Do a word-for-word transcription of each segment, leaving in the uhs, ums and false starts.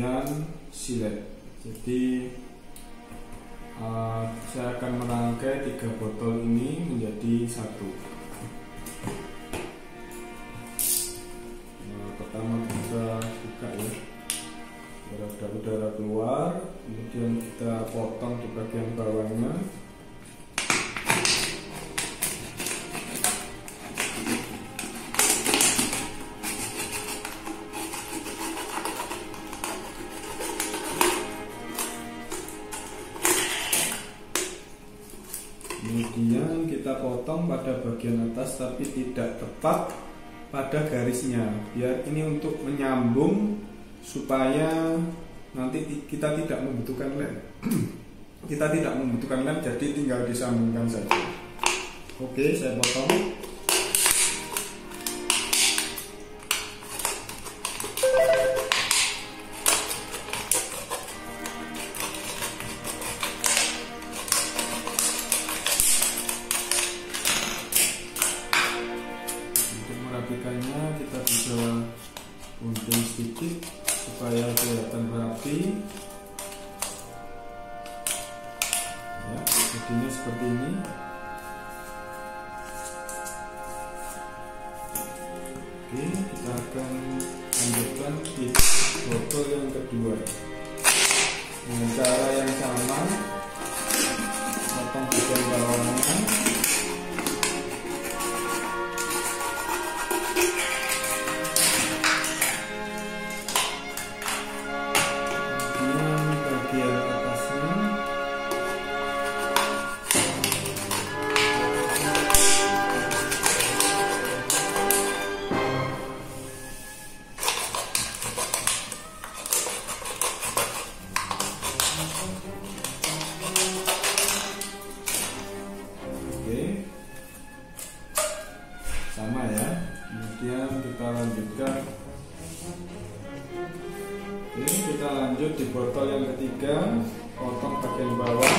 kemudian silet. Jadi uh, saya akan merangkai tiga botol ini menjadi satu. Nah, pertama kita buka ya, biar ada udara keluar, kemudian kita potong di bagian bawahnya. Kemudian kita potong pada bagian atas tapi tidak tepat pada garisnya, biar ini untuk menyambung supaya nanti kita tidak membutuhkan lem. Kita tidak membutuhkan lem, jadi tinggal disambungkan saja. Oke, saya potong. Merapikannya kita bisa gunting sedikit supaya kelihatan rapi ya, jadinya seperti ini. Oke, kita akan lanjutkan di botol yang kedua dengan cara yang sama, potong bagian bawahnya. Sama ya, kemudian kita lanjutkan. Oke, kita lanjut di botol yang ketiga, potong bagian bawah.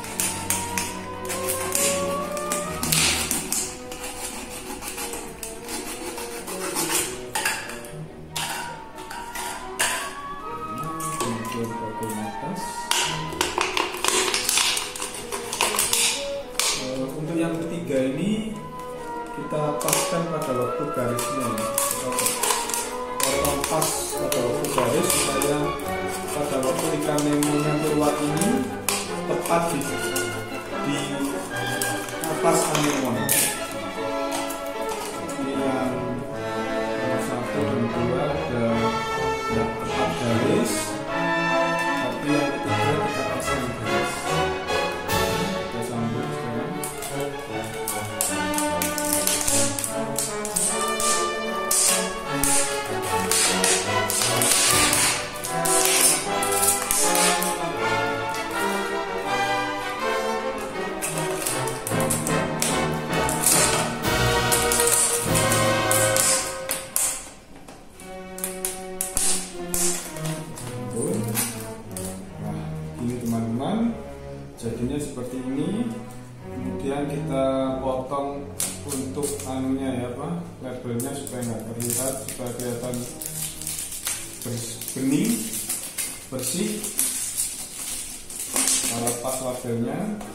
Kemudian bagian atas. Untuk yang ketiga ini kita paskan pada waktu garisnya, potong pas pada waktu garis supaya pada waktu ikan nemonya keluar ini tepat di, di atas anemon. Ini yang nomor satu dan dua ada tidak tepat garis, tapi yang ketiga kita pasang garis. Kita sambung sekarang. Jadinya seperti ini. Kemudian kita potong untuk anunya ya pak, labelnya supaya nggak terlihat, supaya kelihatan bening, bersih. Kita lepas labelnya.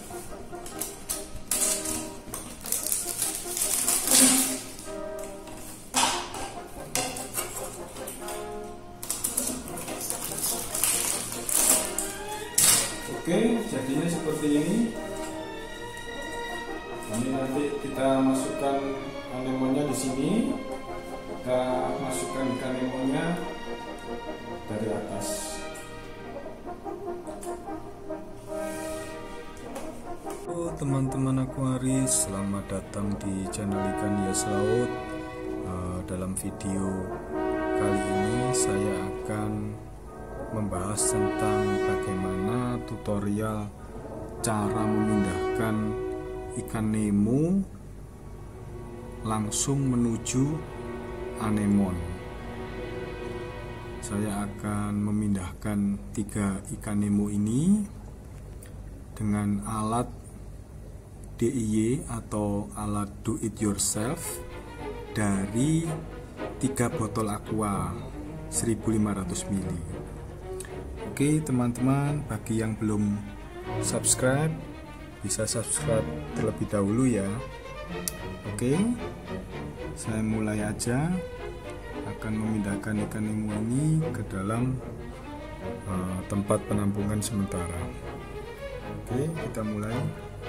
Oke, jadinya seperti ini. Ini nanti kita masukkan anemonnya di sini. Kita masukkan ikan nemonya dari atas. Halo teman-teman akuaris, selamat datang di channel Ikan Hias Laut. Uh, dalam video kali ini saya akan membahas tentang bagaimana tutorial cara memindahkan ikan nemo langsung menuju anemon. Saya akan memindahkan tiga ikan nemo ini dengan alat D I Y atau alat do it yourself dari tiga botol aqua seribu lima ratus mililiter. Oke teman-teman, bagi yang belum subscribe bisa subscribe terlebih dahulu ya. Oke, saya mulai aja, akan memindahkan ikan nemo ini ke dalam uh, tempat penampungan sementara. Oke, kita mulai.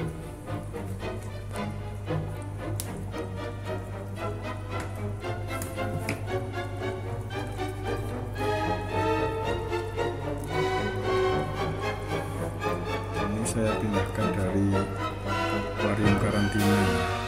Saya pindahkan dari akuarium karantina.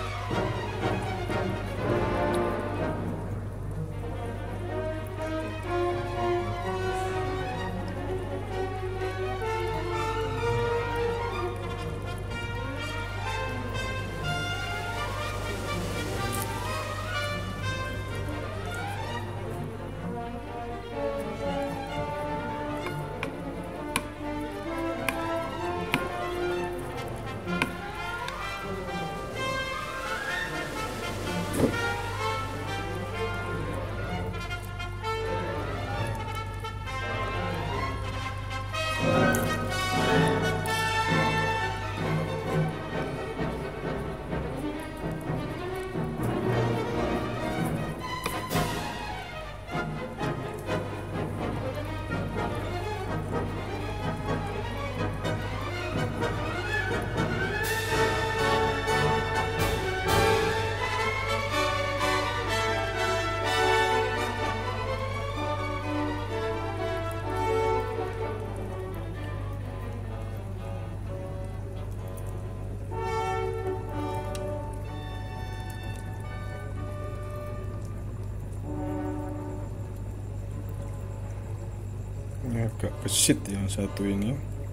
Ini agak gesit yang satu ini.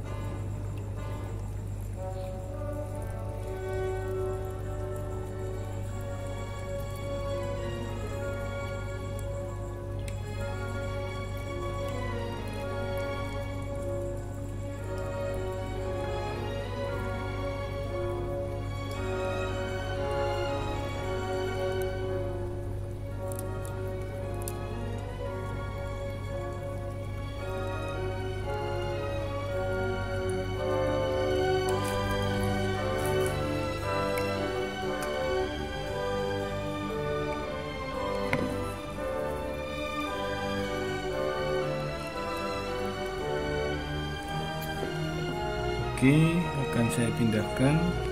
Oke, akan saya pindahkan.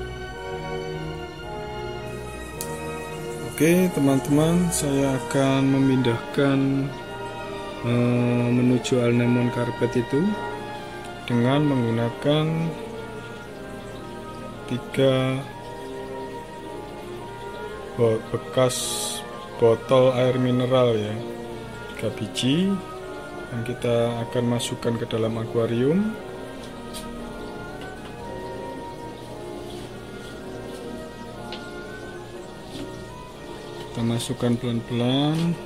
Oke teman-teman, saya akan memindahkan eh, menuju anemon karpet itu dengan menggunakan tiga bekas botol air mineral ya, tiga biji, dan kita akan masukkan ke dalam akuarium. Kita masukkan pelan-pelan.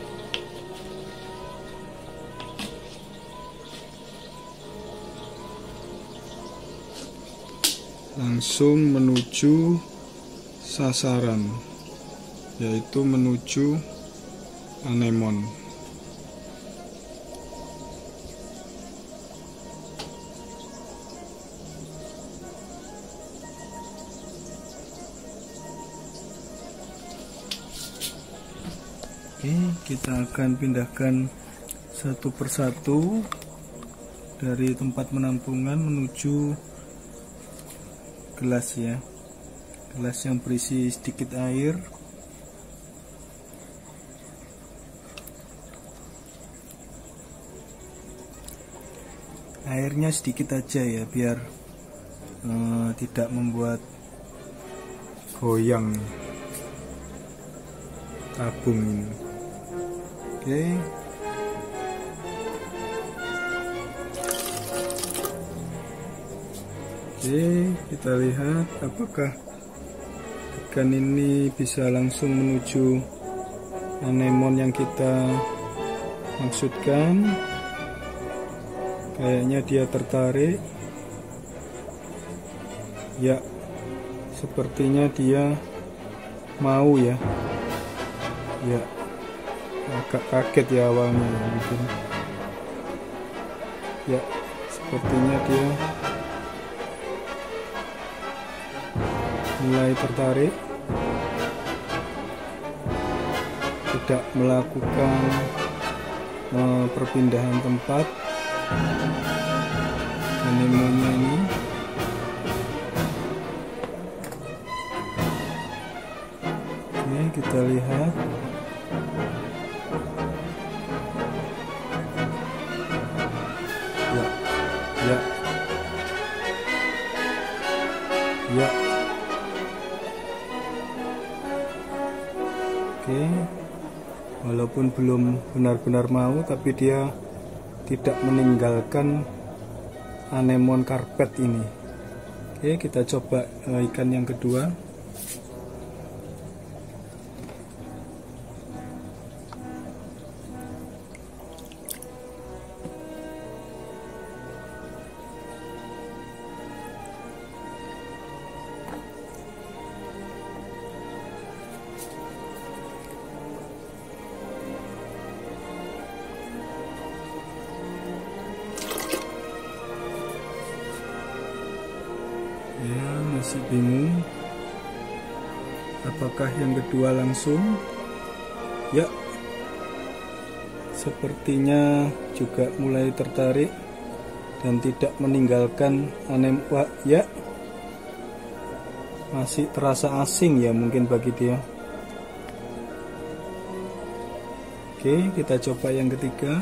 Langsung menuju sasaran, yaitu menuju anemon. Oke, kita akan pindahkan satu persatu dari tempat penampungan menuju gelas ya, gelas yang berisi sedikit air. Airnya sedikit aja ya, biar eh, tidak membuat goyang tabung ini. Oke, oke, kita lihat apakah ikan ini bisa langsung menuju anemon yang kita maksudkan. Kayaknya dia tertarik ya, sepertinya dia mau ya. Ya, agak kaget ya awalnya ya, mungkin. Ya, Sepertinya dia mulai tertarik, tidak melakukan uh, perpindahan tempat anemonnya ini. Oke, kita lihat. Ya, ya, ya. Oke, walaupun belum benar-benar mau, tapi dia tidak meninggalkan anemon karpet ini. Oke, kita coba uh, ikan yang kedua. Ya, masih bingung apakah yang kedua langsung. Ya, sepertinya juga mulai tertarik dan tidak meninggalkan anemon. Ya, masih terasa asing ya mungkin bagi dia. Oke, kita coba yang ketiga.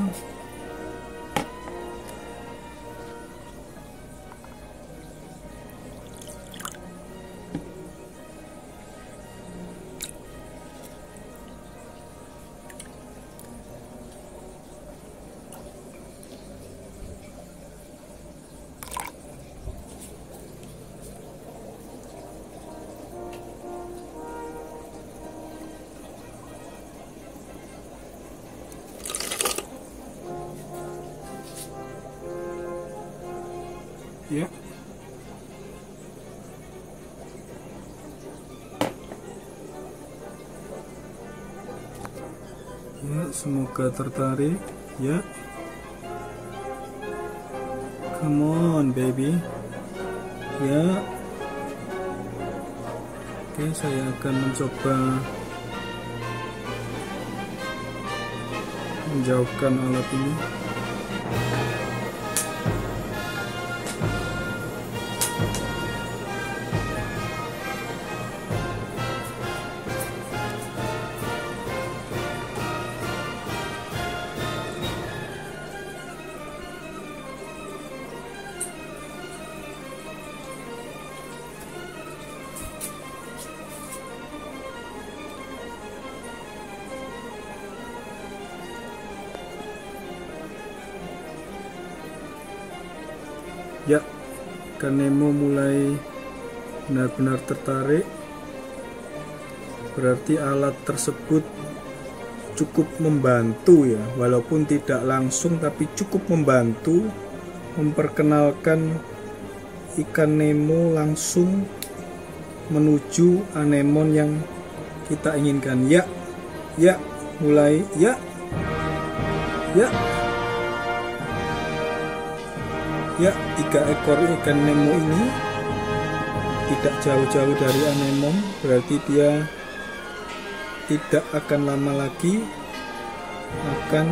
Ya, ya, semoga tertarik. Ya, come on baby. Ya, oke, saya akan mencoba menjauhkan alat ini. Ya, ikan Nemo mulai benar-benar tertarik. Berarti alat tersebut cukup membantu ya, walaupun tidak langsung tapi cukup membantu memperkenalkan ikan Nemo langsung menuju anemon yang kita inginkan. Ya, ya, mulai, ya, ya. Ya, tiga ekor ikan Nemo ini tidak jauh-jauh dari anemon, berarti dia tidak akan lama lagi akan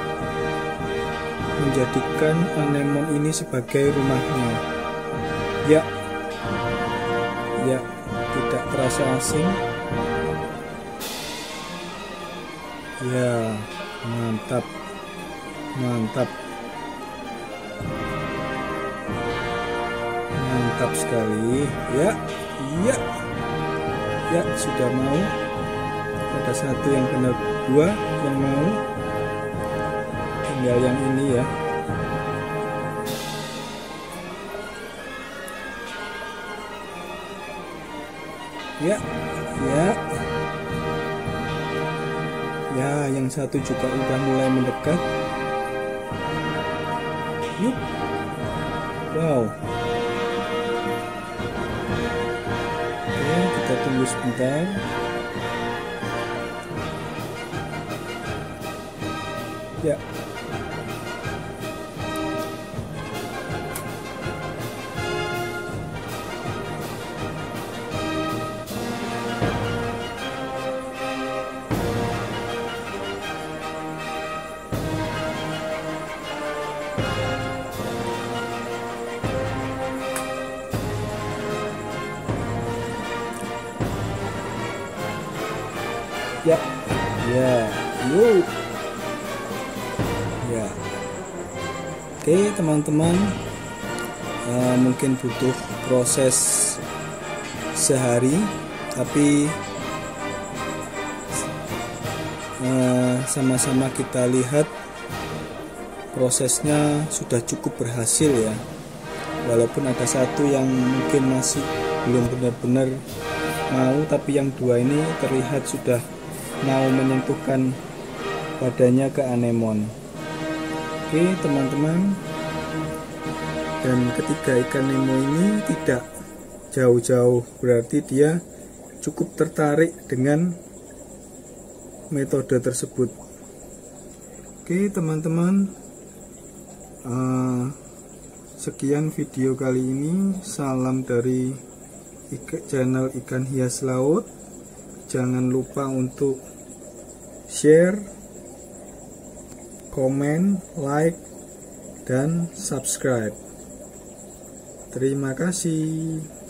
menjadikan anemon ini sebagai rumahnya. Ya, ya, tidak terasa asing. Ya, mantap, mantap. Mantap sekali. Ya, ya, ya, sudah mau. Ada satu yang benar, dua yang mau. Tinggal yang ini ya. Ya, ya, ya, yang satu juga udah mulai mendekat. Yuk, wow. Kita tunggu sebentar. Ya, Ya, ya, yuk. Ya. Oke teman-teman, uh, mungkin butuh proses sehari, tapi uh, sama-sama kita lihat prosesnya sudah cukup berhasil ya. Walaupun ada satu yang mungkin masih belum benar-benar mau, tapi yang dua ini terlihat sudah mau menyentuhkan badannya ke anemon. Oke teman-teman, dan ketiga ikan Nemo ini tidak jauh-jauh, berarti dia cukup tertarik dengan metode tersebut. Oke teman-teman, uh, sekian video kali ini. Salam dari channel Ikan Hias Laut. Jangan lupa untuk share, komen, like, dan subscribe. Terima kasih.